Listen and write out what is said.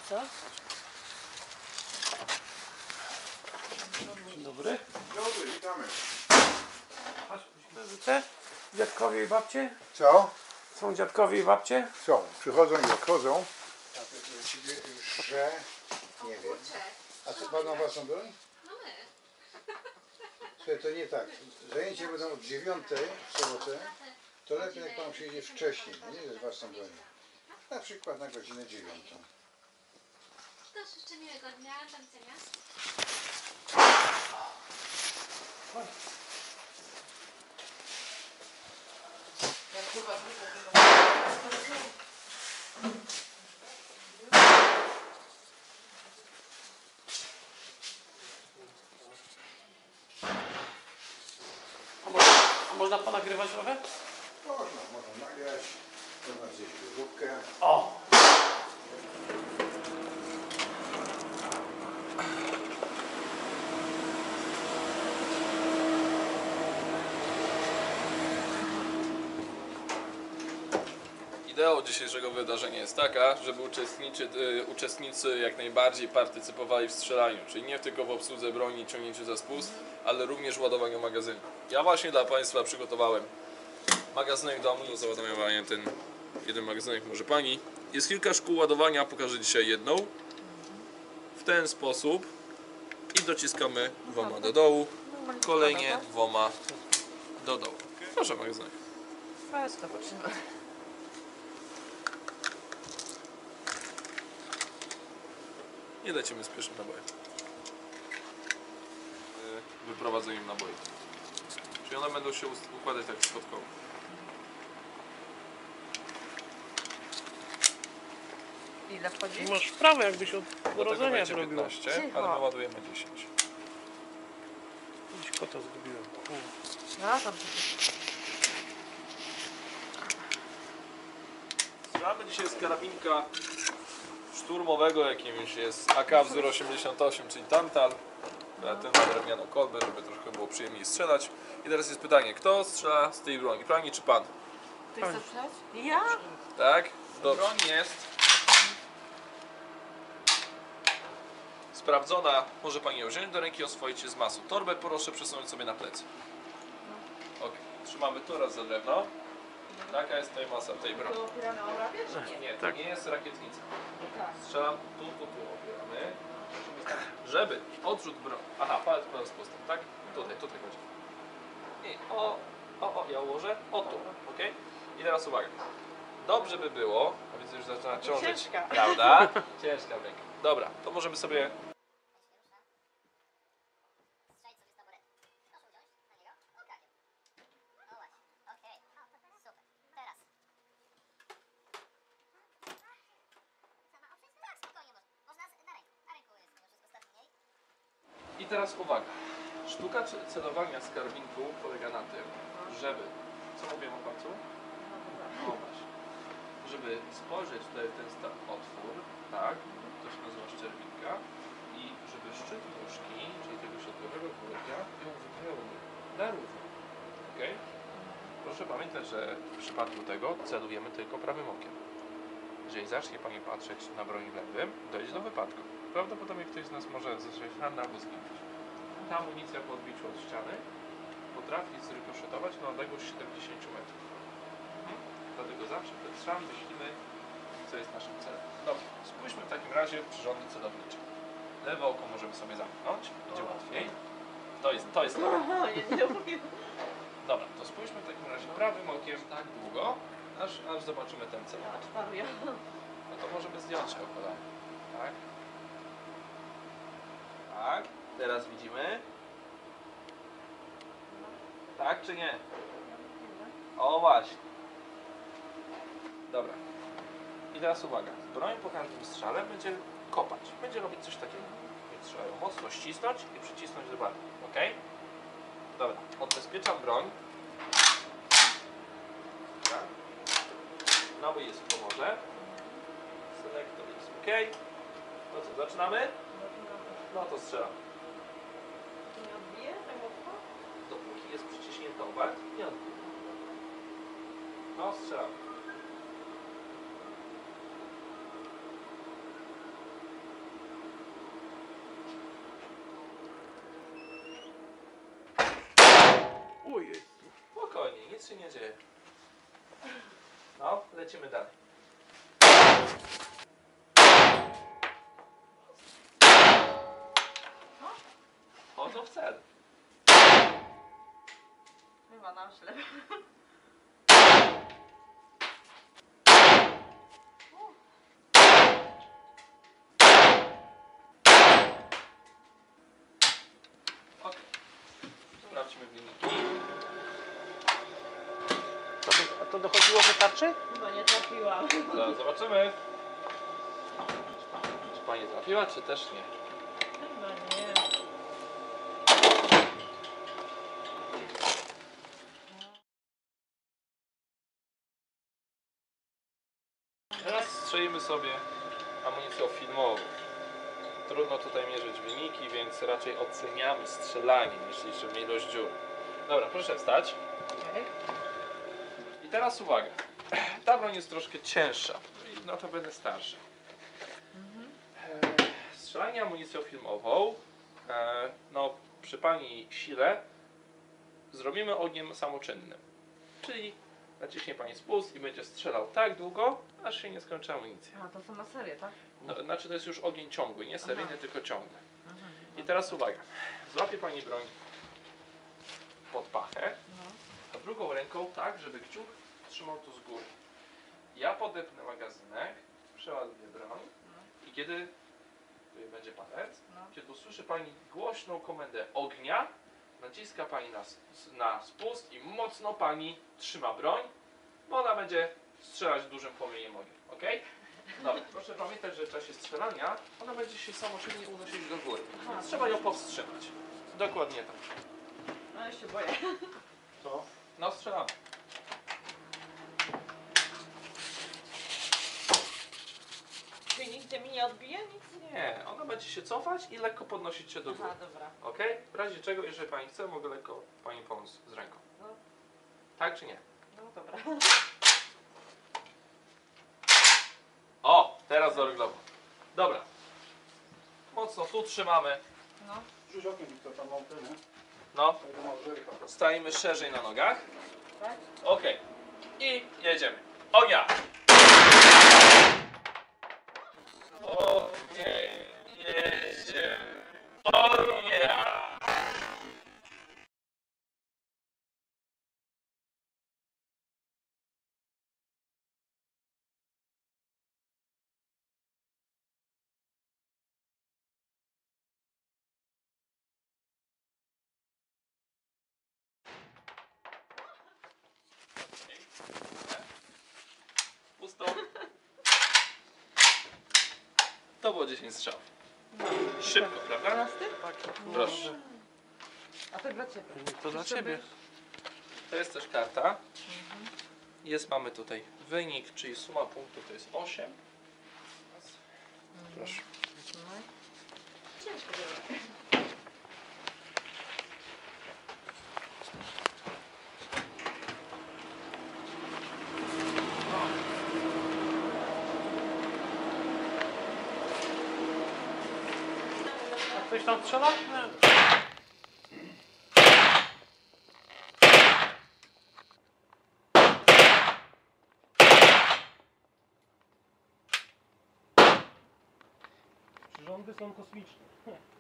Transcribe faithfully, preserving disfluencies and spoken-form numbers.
Co? Dzień dobry. Dobry, witamy. Wrócę. Dziadkowie i babcie? Co? Są dziadkowie i babcie? Są. Przychodzą i odchodzą. A to właściwie, że... Nie wiem. A co panu własną broń? No my. Słuchaj, to nie tak. Zajęcia będą od dziewiątej w sobotę. To lepiej jak pan przyjdzie wcześniej, nie z własną bronią. Na przykład na godzinę dziewiątą. To jeszcze miłego dnia. Do widzenia. A można, a można ponagrywać trochę? Można, można nagrać. Można zjeść grupkę. O! Ideą dzisiejszego wydarzenia jest taka, żeby uczestnicy, y, uczestnicy jak najbardziej partycypowali w strzelaniu, czyli nie tylko w obsłudze broni i ciągnięciu za spust, ale również w ładowaniu magazynu. Ja właśnie dla Państwa przygotowałem magazynek do amunicji, do załadowania ten jeden magazynek może Pani. Jest kilka szkół ładowania, pokażę dzisiaj jedną. W ten sposób i dociskamy dwoma do dołu, kolejnie dwoma do dołu. Proszę magazynek. Wszystko potrzeba. Nie lecimy z pierwszym nabojem. Wyprowadzeniem naboi. Czyli one będą się układać tak schodkowo. Ile wchodzi? Masz prawo, jakbyś od Do tego urodzenia będzie zrobił. piętnaście, Cicho. ale my ładujemy dziesięć. Gdzieś kota zgubiłem. U. No, tam Strzelamy dzisiaj z karabinka szturmowego, jakimś jest A K wzór osiemdziesiąt osiem, czyli Tantal. Ten ma drewnianą kolbę, żeby troszkę było przyjemniej strzelać. I teraz jest pytanie, kto strzela z tej broni? Pani czy Pan? Ty chcesz strzelać? Ja? Tak? Broń jest sprawdzona. Może Pani ją wziąć do ręki i oswoić się z masą. Torbę proszę przesunąć sobie na plecy. Ok, trzymamy tu raz za drewno. Jaka jest tutaj masa tej broni? To opierane o ramię, czy nie? Nie, to Tak. nie jest rakietnica. Tak. Strzelam tu, tu, tu opieramy. Żeby odrzut broni. Aha, palec po spustem, tak? Tutaj, tutaj chodzi. I o, o, o, ja ułożę. O tu, ok? I teraz uwaga. Dobrze by było, a widzę, już zaczyna ciążyć. Ciężka. Prawda? Ciężka ręka. Dobra, to możemy sobie. I teraz uwaga. Sztuka celowania z karbinku polega na tym, żeby. Co mówię o palcu? No właśnie. Żeby spojrzeć tutaj w ten stan otwór, tak, to się nazywa szczerbinka, i żeby szczyt nóżki, czyli tego środkowego kółka, ją wypełnił na równo. Ok? Proszę pamiętać, że w przypadku tego celujemy tylko prawym okiem. Jeżeli zacznie Pani patrzeć na broń lewym, dojdzie do wypadku. Prawdopodobnie ktoś z nas może zacząć ranny albo zginąć. Ta amunicja po odbiciu od ściany potrafi zrykoszetować na odległość siedemdziesiąt metrów. Mhm. Dlatego zawsze przed strzałem myślimy, co jest naszym celem. Dobrze, spójrzmy w takim razie przyrządy celownicze. Lewe oko możemy sobie zamknąć, będzie łatwiej. To jest, to jest lewe. Aha, nie, nie umiem. Dobra, to spójrzmy w takim razie prawym okiem tak długo, aż, aż zobaczymy ten cel. Ja czwaruję. No to możemy zdjąć się okładanie. Tak? Tak. Teraz widzimy. Tak czy nie? O właśnie. Dobra. I teraz uwaga. Broń po każdym strzale będzie kopać. Będzie robić coś takiego. Więc trzeba ją mocno ścisnąć i przycisnąć do barki. Ok? Dobra. Odbezpieczam broń. Tak. Nabój jest w komorze. Selektor jest ok. No co, zaczynamy? No to strzelam. To nie odbije tak mocno? Dopóki jest przyciśnięta obat, nie odbije. No, strzelam. Ojej. Spokojnie, nic się nie dzieje. No, lecimy dalej. Chodzą w cel. Chyba nam ślep. Ok. Sprawdźmy wyniki. A to dochodziło, że tarczy? Chyba nie trafiłam. Zaraz zobaczymy. Czy pani trafiła, czy też nie? Chyba nie. Teraz strzelimy sobie amunicją filmową. Trudno tutaj mierzyć wyniki, więc raczej oceniamy strzelanie niż liczymy ilość dziur. Dobra, proszę wstać. Okej. I teraz uwaga. Ta broń jest troszkę cięższa i no to będę starszy. Eee, Strzelanie amunicją filmową, e, no przy pani sile zrobimy ogniem samoczynnym. Czyli naciśnie pani spust i będzie strzelał tak długo, aż się nie skończy amunicja. A to są na serię, tak? No, znaczy to jest już ogień ciągły, nie seryjny, Aha. tylko ciągły. Mhm. I teraz uwaga. Złapie pani broń pod pachę, No. a drugą ręką tak, żeby kciuk trzymał tu z góry. Ja podepnę magazynek, przeładuję broń i kiedy tutaj będzie palec, No. kiedy usłyszy pani głośną komendę ognia, naciska pani na, s- na spust i mocno pani trzyma broń, bo ona będzie strzelać dużym płomieniem ognia. Ok? Dobra, proszę pamiętać, że w czasie strzelania ona będzie się samoczynnie unosić do góry. Aha. Więc trzeba ją powstrzymać. Dokładnie tak. No ja się boję. To No strzelamy. Czyli nigdzie mi nie odbije? Nic? Nie, ona będzie się cofać i lekko podnosić się do góry. Aha, dobra. Ok? W razie czego, jeżeli pani chce, mogę lekko pani pomóc z ręką. No. Tak czy nie? No dobra. O! Teraz do ryglowu. Dobra. Mocno tu trzymamy. No. rzuć okiem, kto tam mam ten, nie? No. Tego małżerka. Stajemy szerzej na nogach. Tak? Ok. I jedziemy. Ognia! Okej. Jedziemy. Ognia! Pusto. To było dziesięć strzałów. Szybko, prawda? Prosty? Tak, Proszę. A to dla ciebie. To dla Żeby- ciebie. To jest też karta. Jest, mamy tutaj wynik, czyli suma punktów to jest osiem. Proszę. No. Ciężko było. A ktoś tam strzela? Nie. Przyrządy są kosmiczne.